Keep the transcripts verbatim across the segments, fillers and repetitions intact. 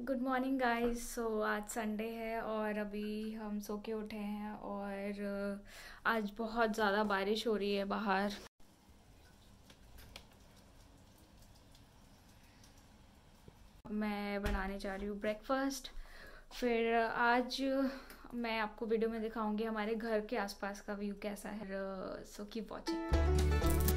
Good morning guys. सो आज Sunday है और अभी हम सो के उठे हैं और आज बहुत ज़्यादा बारिश हो रही है बाहर। मैं बनाने जा रही हूँ ब्रेकफास्ट। फिर आज मैं आपको वीडियो में दिखाऊंगी हमारे घर के आसपास का व्यू कैसा है। So keep watching.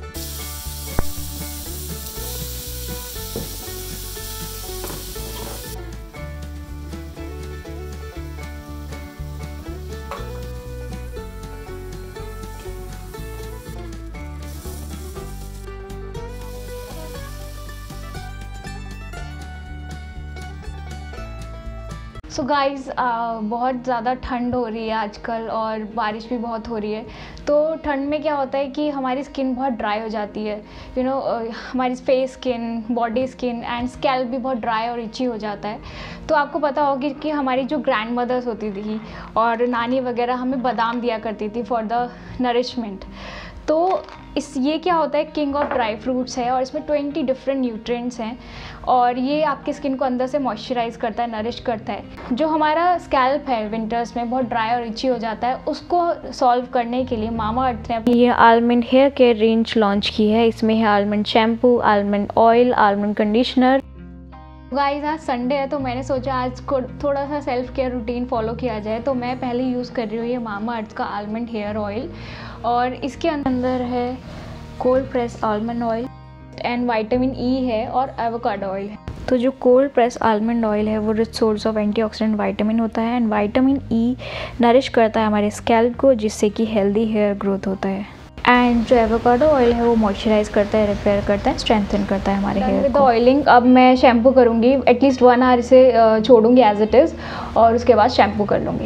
So guys बहुत ज़्यादा ठंड हो रही है आजकल और बारिश भी बहुत हो रही है। तो ठंड में क्या होता है कि हमारी स्किन बहुत ड्राई हो जाती है। यू नो हमारी face skin, body skin and scalp भी बहुत ड्राई और इची हो जाता है। तो आपको पता होगी कि हमारी जो ग्रैंड मदर्स होती थी और नानी वगैरह हमें बादाम दिया करती थी फॉर द नरिशमेंट। तो इस ये क्या होता है, किंग ऑफ ड्राई फ्रूट्स है और इसमें ट्वेंटी डिफरेंट न्यूट्रिएंट्स हैं और ये आपकी स्किन को अंदर से मॉइस्चराइज करता है, नरिश करता है। जो हमारा स्कैल्प है विंटर्स में बहुत ड्राई और इची हो जाता है, उसको सॉल्व करने के लिए मामा अर्थ ने ये almond hair care range launch की है। इसमें है almond shampoo, almond oil, almond conditioner. Guys आज संडे है तो मैंने सोचा आज को थोड़ा सा सेल्फ केयर रूटीन फॉलो किया जाए। तो मैं पहले यूज़ कर रही हूँ ये मामा अर्थ का आलमंड हेयर ऑयल और इसके अंदर है cold press almond oil and vitamin E है और एवोकाडो ऑयल है। तो जो कोल्ड प्रेस आलमंड ऑयल है वो rich source of antioxidant vitamin होता है एंड विटामिन ई नरिश करता है हमारे स्कैल्प को, जिससे कि हेल्दी हेयर ग्रोथ होता है। एंड जो एवोकाडो ऑयल है वो मॉइस्चराइज करता है, रिपेयर करता है, स्ट्रेंथन करता है हमारे हेयर को। ऑयलिंग अब मैं शैम्पू करूँगी, एटलीस्ट वन आवर इसे छोड़ूंगी एज इट इज़ और उसके बाद शैम्पू कर लूँगी।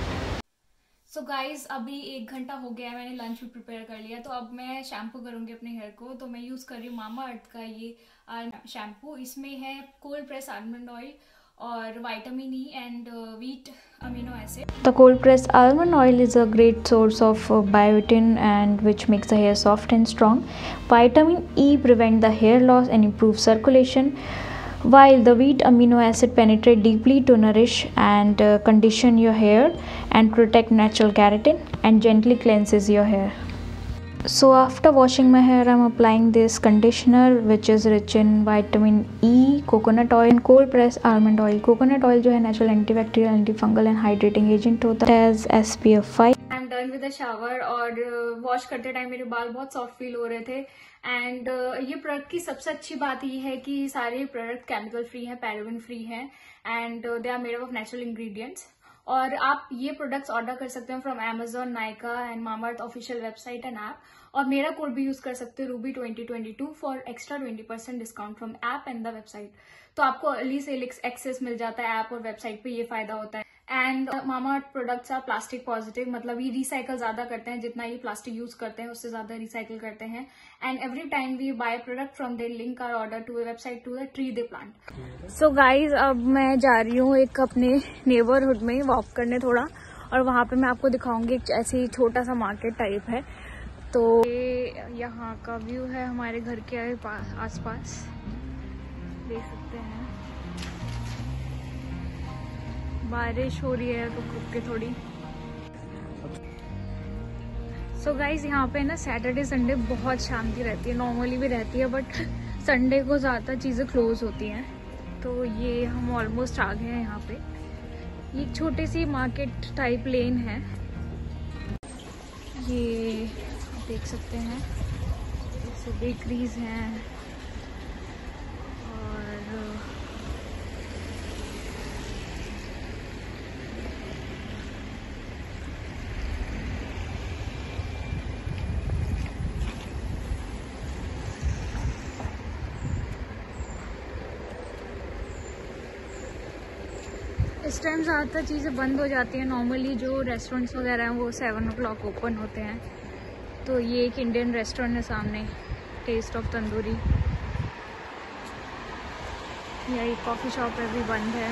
सो गाइज अभी एक घंटा हो गया है, मैंने लंच भी प्रिपेयर कर लिया। तो अब मैं शैम्पू करूँगी अपने हेयर को। तो मैं यूज़ कर रही हूँ मामा अर्थ का ये शैम्पू। इसमें है कोल्ड प्रेस आलमंड ऑयल और vitamin E and wheat amino acid. The cold pressed almond oil is a great source of uh, biotin and which makes the hair soft and strong. Vitamin E prevent the hair loss and improve circulation, while the wheat amino acid penetrate deeply to nourish and uh, condition your hair and protect natural keratin and gently cleanses your hair. So after washing my hair, I'm applying this conditioner which is rich in vitamin E, coconut oil and cold pressed almond oil. Coconut oil जो है natural antibacterial, antifungal and hydrating agent होता है, has S P F five. I'm done with the shower और wash uh, करते time मेरे बाल बहुत soft feel हो रहे थे। एंड uh, ये प्रोडक्ट की सबसे अच्छी बात ये है कि सारे प्रोडक्ट केमिकल फ्री हैं, पैराबेन फ्री हैं and they are made of natural ingredients. और आप ये प्रोडक्ट्स ऑर्डर कर सकते हो from Amazon, Nykaa and Mamaearth official website and app. और मेरा कोड भी यूज कर सकते हो Ruby twenty twenty two for extra twenty percent discount from app and the website. तो आपको अर्ली सेल एक्सेस मिल जाता है ऐप और वेबसाइट पे, ये फायदा होता है। And Mamaearth products are plastic positive, मतलब ये रिसाइकल ज्यादा करते हैं, जितना ये प्लास्टिक यूज करते हैं उससे ज्यादा रिसाइकल करते हैं। And every time we buy product from their link or order to website to the tree they plant. So guys अब मैं जा रही हूँ एक अपने नेबरहुड में वॉक करने थोड़ा, और वहाँ पे मैं आपको दिखाऊंगी एक ऐसी छोटा सा मार्केट टाइप है। तो ये यहाँ का व्यू है हमारे घर के आसपास, देख सकते हैं। बारिश हो रही है रुक रुक के थोड़ी। सो गाइज यहाँ पे ना सैटरडे संडे बहुत शांति रहती है, नॉर्मली भी रहती है बट संडे को ज़्यादा चीज़ें क्लोज होती हैं। तो ये हम ऑलमोस्ट आ गए हैं यहाँ पे। ये एक छोटी सी मार्केट टाइप लेन है, ये आप देख सकते हैं। जैसे बेकरीज हैं और इस टाइम ज़्यादातर चीज़ें बंद हो जाती हैं। नॉर्मली जो रेस्टोरेंट्स वगैरह हैं वो सेवन ओ क्लॉक ओपन होते हैं। तो ये एक इंडियन रेस्टोरेंट है सामने, टेस्ट ऑफ तंदूरी। या एक कॉफ़ी शॉप है, भी बंद है।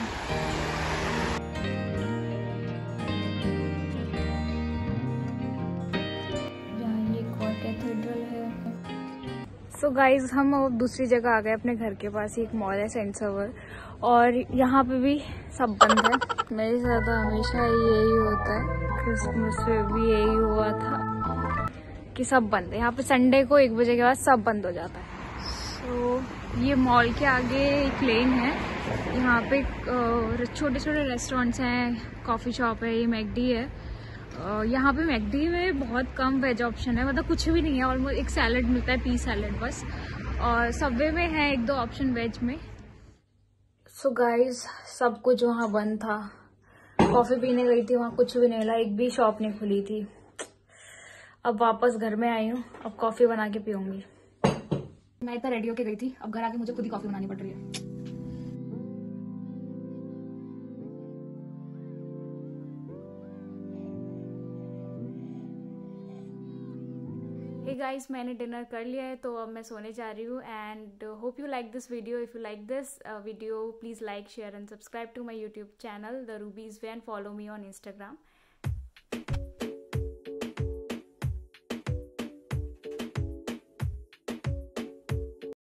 यहाँ ये एक और कैथेड्रल है। सो गाइज हम दूसरी जगह आ गए अपने घर के पास ही एक मॉल है सेंट सर्वर, और यहाँ पे भी सब बंद है। मेरे साथ हमेशा यही होता है, क्रिसमस पे भी यही हुआ था कि सब बंद है। यहाँ पे संडे को एक बजे के बाद सब बंद हो जाता है। तो so, ये मॉल के आगे एक लेन है, यहाँ पे छोटे छोटे रेस्टोरेंट्स हैं, कॉफ़ी शॉप है, ये मैकडी है। यहाँ पे मैकडी में बहुत कम वेज ऑप्शन है, मतलब कुछ भी नहीं है, ऑलमोस्ट एक सैलड मिलता है, पी सैलड बस। और सबवे में है एक दो ऑप्शन वेज में। सो गाइज सब कुछ वहाँ बंद था। कॉफ़ी पीने गई थी, वहाँ कुछ भी नहीं मिला, एक भी शॉप नहीं खुली थी। अब वापस घर में आई हूँ, अब कॉफ़ी बना के पीऊँगी। मैं इतना रेडी होके गई थी, अब घर आके मुझे खुद ही कॉफ़ी बनानी पड़ रही है। हे गाइस, मैंने डिनर कर लिया है, तो अब मैं सोने जा रही हूँ। And hope you like this video. If you like this video, please like, share and subscribe to my YouTube channel the Ruby's way, and follow me on Instagram.